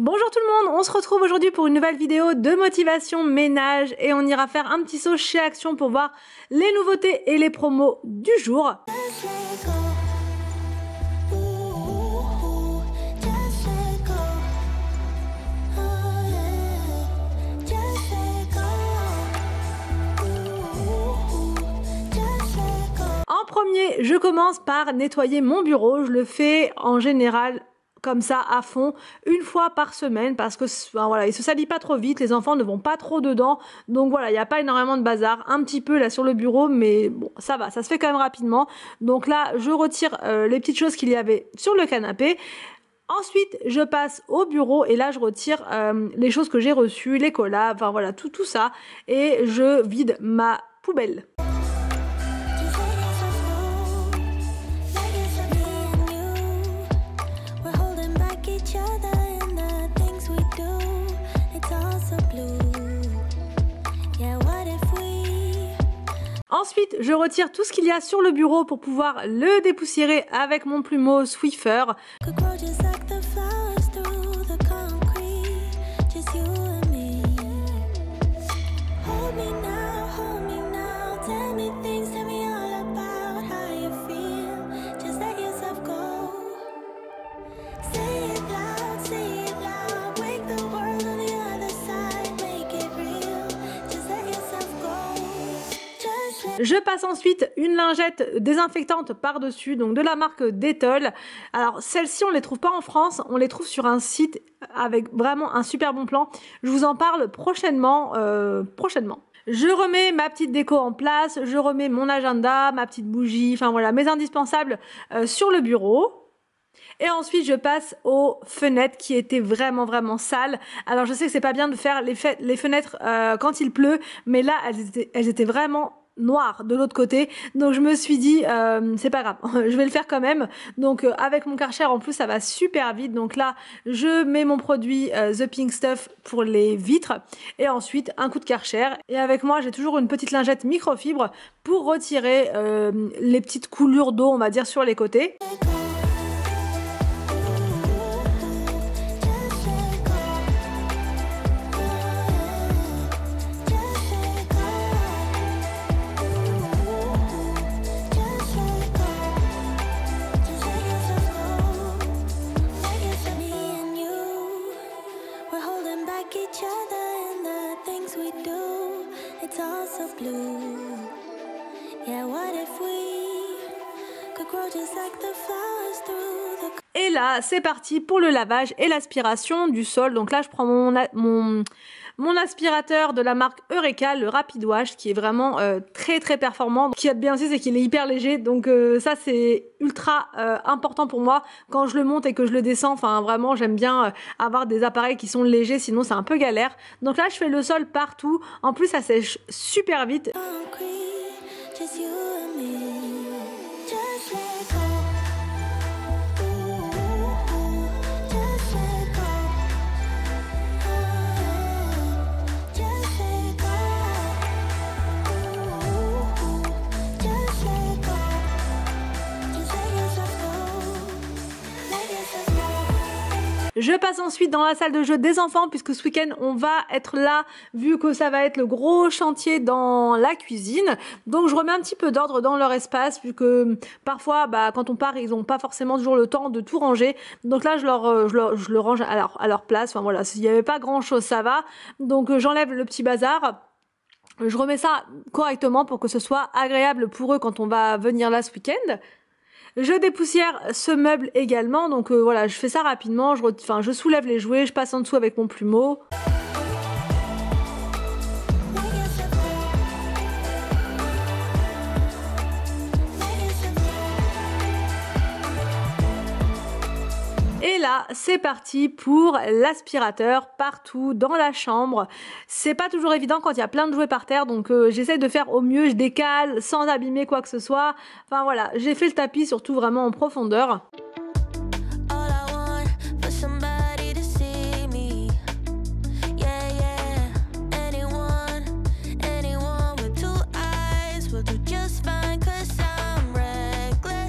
Bonjour tout le monde, on se retrouve aujourd'hui pour une nouvelle vidéo de motivation ménage et on ira faire un petit saut chez Action pour voir les nouveautés et les promos du jour. En premier, je commence par nettoyer mon bureau, je le fais en général comme ça à fond une fois par semaine parce que voilà, il se salit pas trop vite, les enfants ne vont pas trop dedans, donc voilà, il n'y a pas énormément de bazar, un petit peu là sur le bureau, mais bon, ça va, ça se fait quand même rapidement. Donc là je retire les petites choses qu'il y avait sur le canapé. Ensuite, je passe au bureau et là je retire les choses que j'ai reçues, les collabs, enfin voilà, tout ça, et je vide ma poubelle. Ensuite, je retire tout ce qu'il y a sur le bureau pour pouvoir le dépoussiérer avec mon plumeau Swiffer. Je passe ensuite une lingette désinfectante par-dessus, donc de la marque Dettol. Alors celles-ci on les trouve pas en France, on les trouve sur un site avec vraiment un super bon plan. Je vous en parle prochainement. Je remets ma petite déco en place, je remets mon agenda, ma petite bougie, enfin voilà, mes indispensables sur le bureau. Et ensuite je passe aux fenêtres qui étaient vraiment sales. Alors je sais que c'est pas bien de faire les fenêtres quand il pleut, mais là elles étaient vraiment noir de l'autre côté, donc je me suis dit c'est pas grave, je vais le faire quand même. Donc avec mon Karcher en plus ça va super vite, donc là je mets mon produit The Pink Stuff pour les vitres et ensuite un coup de Karcher, et avec moi j'ai toujours une petite lingette microfibre pour retirer les petites coulures d'eau on va dire sur les côtés. Et là c'est parti pour le lavage et l'aspiration du sol. Donc là je prends mon aspirateur de la marque Eureka, le Rapid Wash, qui est vraiment très performant. Ce qui est bien aussi c'est qu'il est hyper léger, donc ça c'est ultra important pour moi quand je le monte et que je le descends. Enfin vraiment j'aime bien avoir des appareils qui sont légers, sinon c'est un peu galère. Donc là je fais le sol partout, en plus ça sèche super vite. Je passe ensuite dans la salle de jeu des enfants puisque ce week-end on va être là vu que ça va être le gros chantier dans la cuisine. Donc je remets un petit peu d'ordre dans leur espace vu que parfois quand on part ils n'ont pas forcément toujours le temps de tout ranger. Donc là je le range à leur place. Enfin voilà, s'il n'y avait pas grand chose ça va. Donc j'enlève le petit bazar. Je remets ça correctement pour que ce soit agréable pour eux quand on va venir là ce week-end. Je dépoussière ce meuble également, donc voilà, je fais ça rapidement, je soulève les jouets, je passe en dessous avec mon plumeau. Et là, c'est parti pour l'aspirateur partout dans la chambre. C'est pas toujours évident quand il y a plein de jouets par terre, donc j'essaie de faire au mieux, je décale sans abîmer quoi que ce soit. Enfin voilà, j'ai fait le tapis surtout vraiment en profondeur.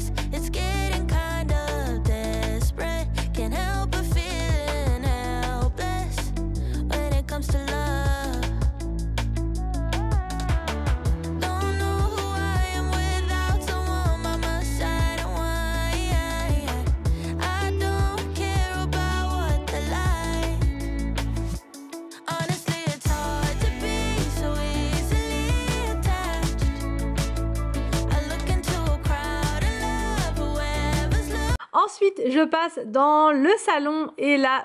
It's getting kind of desperate. Can't help but feeling out. je passe dans le salon et là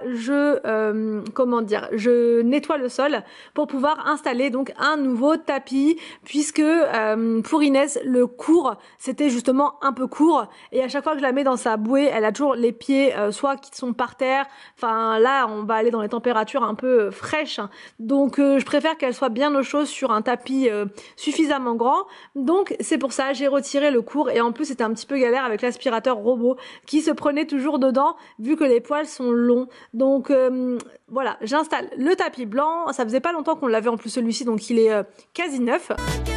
je nettoie le sol pour pouvoir installer donc un nouveau tapis puisque pour Inès le court c'était justement un peu court et à chaque fois que je la mets dans sa bouée elle a toujours les pieds soit qui sont par terre, enfin là on va aller dans les températures un peu fraîches donc je préfère qu'elle soit bien au chaud sur un tapis suffisamment grand, donc c'est pour ça j'ai retiré le court et en plus c'était un petit peu galère avec l'aspirateur robot qui se prenait toujours dedans vu que les poils sont longs. Donc voilà, j'installe le tapis blanc, ça faisait pas longtemps qu'on l'avait en plus celui-ci donc il est quasi neuf.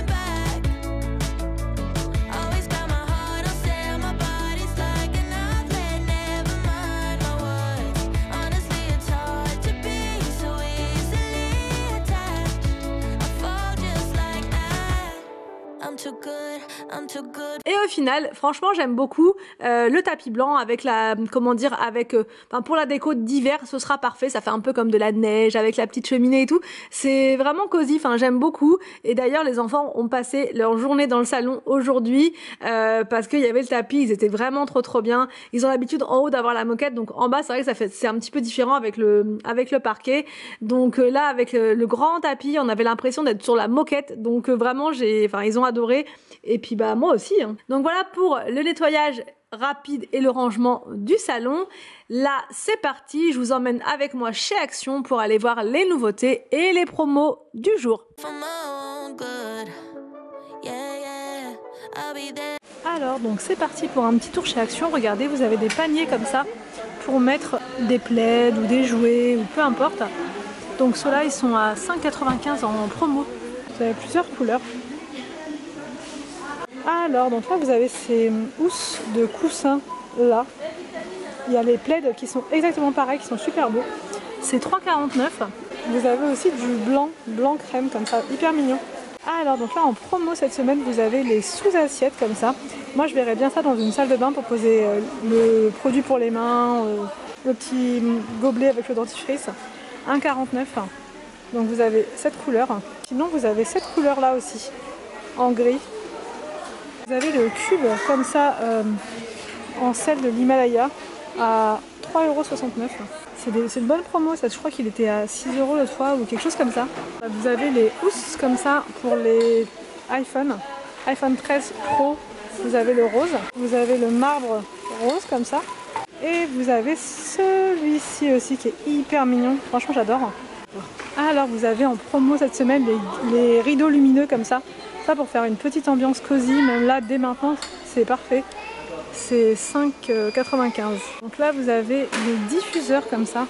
Et au final, franchement, j'aime beaucoup le tapis blanc avec la, pour la déco d'hiver, ce sera parfait. Ça fait un peu comme de la neige avec la petite cheminée et tout. C'est vraiment cosy. Enfin, j'aime beaucoup. Et d'ailleurs, les enfants ont passé leur journée dans le salon aujourd'hui parce qu'il y avait le tapis. Ils étaient vraiment trop bien. Ils ont l'habitude en haut d'avoir la moquette, donc en bas, c'est vrai que c'est un petit peu différent avec le parquet. Donc là, avec le grand tapis, on avait l'impression d'être sur la moquette. Donc vraiment, ils ont adoré. Et puis bah moi aussi. Donc voilà pour le nettoyage rapide et le rangement du salon. Là c'est parti, je vous emmène avec moi chez Action pour aller voir les nouveautés et les promos du jour. Alors donc c'est parti pour un petit tour chez Action. Regardez, vous avez des paniers comme ça pour mettre des plaids ou des jouets ou peu importe. Donc ceux-là ils sont à 5,95 € en promo. Vous avez plusieurs couleurs. Alors, donc là, vous avez ces housses de coussins là. Il y a les plaids qui sont exactement pareils, qui sont super beaux. C'est 3,49 €. Vous avez aussi du blanc crème comme ça, hyper mignon. Alors, donc là, en promo cette semaine, vous avez les sous-assiettes comme ça. Moi, je verrais bien ça dans une salle de bain pour poser le produit pour les mains, le petit gobelet avec le dentifrice. 1,49 €. Donc, vous avez cette couleur. Sinon, vous avez cette couleur là aussi, en gris. Vous avez le cube comme ça en sel de l'Himalaya à 3,69 €. C'est une bonne promo, ça, je crois qu'il était à 6 € l'autre fois ou quelque chose comme ça. Vous avez les housses comme ça pour les iPhone 13 Pro, vous avez le rose, vous avez le marbre rose comme ça et vous avez celui-ci aussi qui est hyper mignon, franchement j'adore. Alors vous avez en promo cette semaine les rideaux lumineux comme ça. Ça pour faire une petite ambiance cosy, même là dès maintenant c'est parfait. C'est 5,95 €. Donc là vous avez des diffuseurs comme ça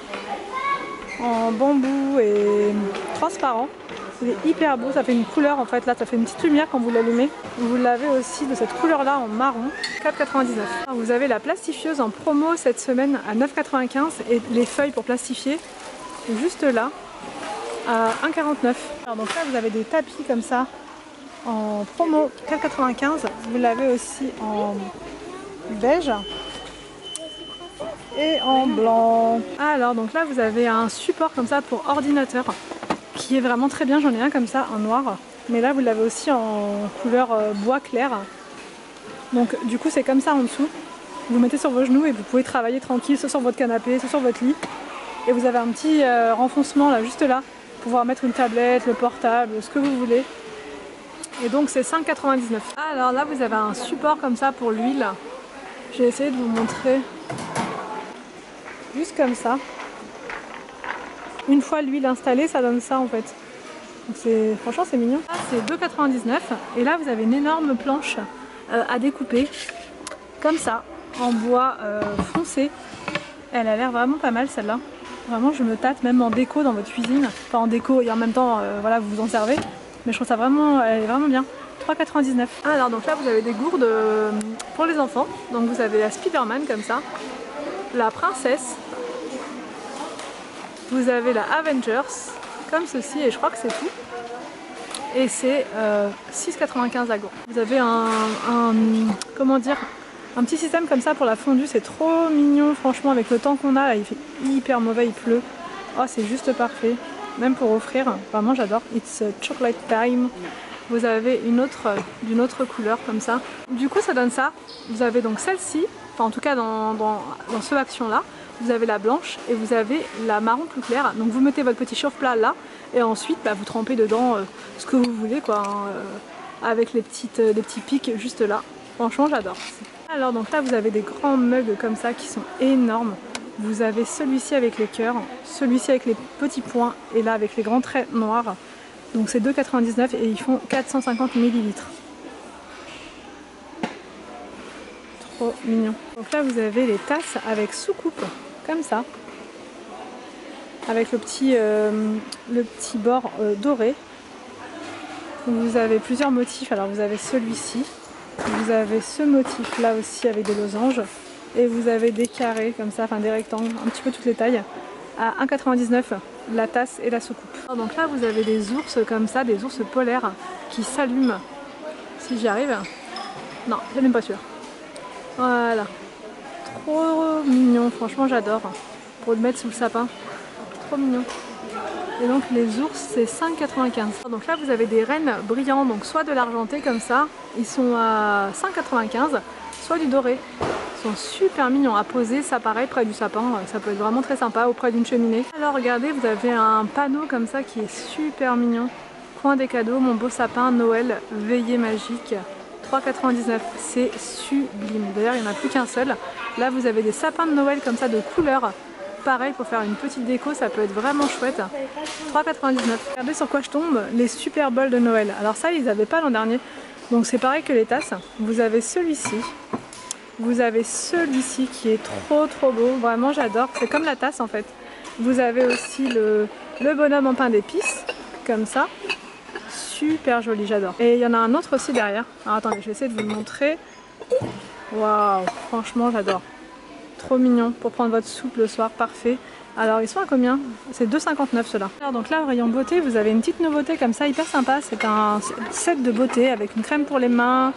en bambou et transparent. C'est hyper beau, ça fait une couleur en fait, là ça fait une petite lumière quand vous l'allumez. Vous l'avez aussi de cette couleur là en marron, 4,99 €. Vous avez la plastifieuse en promo cette semaine à 9,95 € et les feuilles pour plastifier juste là à 1,49 €. Alors donc là vous avez des tapis comme ça en promo 4,95 €. Vous l'avez aussi en beige et en blanc. Alors donc là vous avez un support comme ça pour ordinateur qui est vraiment très bien, j'en ai un comme ça en noir, mais là vous l'avez aussi en couleur bois clair. Donc du coup c'est comme ça en dessous, vous mettez sur vos genoux et vous pouvez travailler tranquille, soit sur votre canapé, soit sur votre lit. Et vous avez un petit renfoncement là, juste là, pour pouvoir mettre une tablette, le portable, ce que vous voulez. Et donc c'est 5,99 €. Alors là vous avez un support comme ça pour l'huile. J'ai essayé de vous montrer. Juste comme ça. Une fois l'huile installée, ça donne ça en fait. Donc franchement c'est mignon. Là c'est 2,99 € et là vous avez une énorme planche à découper. Comme ça, en bois foncé. Elle a l'air vraiment pas mal celle-là. Vraiment je me tâte même en déco dans votre cuisine. Enfin en déco et en même temps voilà vous vous en servez. Mais je trouve ça vraiment, elle est vraiment bien. 3,99 €. Alors donc là vous avez des gourdes pour les enfants. Donc vous avez la Spider-Man comme ça. La princesse. Vous avez la Avengers comme ceci et je crois que c'est tout. Et c'est 6,95 €. Vous avez un petit système comme ça pour la fondue, c'est trop mignon franchement avec le temps qu'on a là, il fait hyper mauvais, il pleut. Oh c'est juste parfait, même pour offrir, vraiment j'adore. It's chocolate time. vous avez une autre d'une autre couleur comme ça. Du coup ça donne ça. Vous avez donc celle-ci, enfin en tout cas dans ce action là, vous avez la blanche et vous avez la marron plus claire. Donc vous mettez votre petit chauffe-plat là et ensuite vous trempez dedans ce que vous voulez quoi, hein, avec les petits pics juste là. Franchement j'adore. Alors donc là vous avez des grands mugs comme ça qui sont énormes. Vous avez celui-ci avec les cœurs, celui-ci avec les petits points et là avec les grands traits noirs. Donc c'est 2,99 et ils font 450 ml. Trop mignon. Donc là vous avez les tasses avec soucoupe, comme ça. Avec le petit bord doré. Vous avez plusieurs motifs, alors vous avez celui-ci. Vous avez ce motif là aussi avec des losanges. Et vous avez des carrés comme ça, enfin des rectangles, un petit peu toutes les tailles. À 1,99 la tasse et la soucoupe. Donc là vous avez des ours comme ça, des ours polaires qui s'allument. Si j'y arrive. Non, je n'ai même pas sûr. Voilà. Trop mignon, franchement j'adore. Pour le mettre sous le sapin. Trop mignon. Et donc les ours c'est 5,95. Donc là vous avez des rennes brillants, donc soit de l'argenté comme ça, ils sont à 5,95, soit du doré. Ils sont super mignons à poser, ça pareil près du sapin, ça peut être vraiment très sympa auprès d'une cheminée. Alors regardez, vous avez un panneau comme ça qui est super mignon. Coin des cadeaux, mon beau sapin, Noël, veillée magique, 3,99. C'est sublime. D'ailleurs il n'y en a plus qu'un seul. Là vous avez des sapins de Noël comme ça de couleur. Pareil pour faire une petite déco, ça peut être vraiment chouette. 3,99. Regardez sur quoi je tombe, les super bols de Noël. Alors ça ils n'avaient pas l'an dernier. Donc c'est pareil que les tasses. Vous avez celui-ci. Vous avez celui-ci qui est trop beau, vraiment j'adore, c'est comme la tasse en fait. Vous avez aussi le bonhomme en pain d'épices, comme ça, super joli, j'adore. Et il y en a un autre aussi derrière, alors attendez, je vais essayer de vous le montrer. Waouh, franchement j'adore, trop mignon pour prendre votre soupe le soir, parfait. Alors ils sont à combien? C'est 2,59 ceux-là. Alors donc là au rayon beauté, vous avez une petite nouveauté comme ça, hyper sympa, c'est un set de beauté avec une crème pour les mains.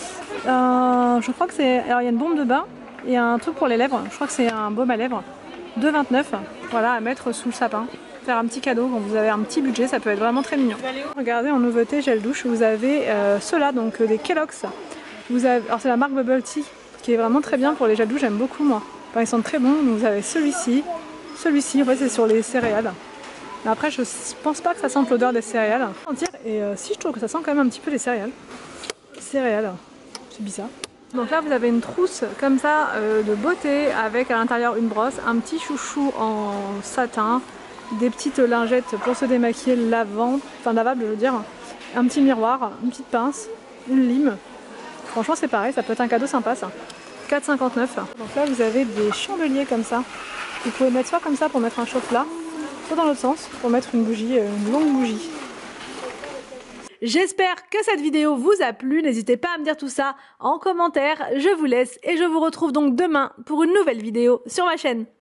Je crois que c'est... Alors il y a une bombe de bain et un truc pour les lèvres. Je crois que c'est un baume à lèvres. 2,29. Voilà, à mettre sous le sapin. Faire un petit cadeau quand vous avez un petit budget, ça peut être vraiment très mignon. Regardez en nouveauté gel douche, vous avez ceux-là, donc des Kellogg's. Vous avez... Alors c'est la marque Bubble Tea qui est vraiment très bien pour les gels douche, j'aime beaucoup moi. Enfin, ils sont très bons. Donc vous avez celui-ci. Celui-ci, en fait c'est sur les céréales. Mais après je pense pas que ça sente l'odeur des céréales. Et si je trouve que ça sent quand même un petit peu les céréales. Céréales. C'est bizarre. Donc là vous avez une trousse comme ça de beauté avec à l'intérieur une brosse, un petit chouchou en satin, des petites lingettes pour se démaquiller lavables je veux dire, un petit miroir, une petite pince, une lime. Franchement c'est pareil, ça peut être un cadeau sympa ça. 4,59. Donc là vous avez des chandeliers comme ça. Vous pouvez mettre soit comme ça pour mettre un chauffe-plat, soit dans l'autre sens pour mettre une bougie, une longue bougie. J'espère que cette vidéo vous a plu, n'hésitez pas à me dire tout ça en commentaire, je vous laisse et je vous retrouve donc demain pour une nouvelle vidéo sur ma chaîne.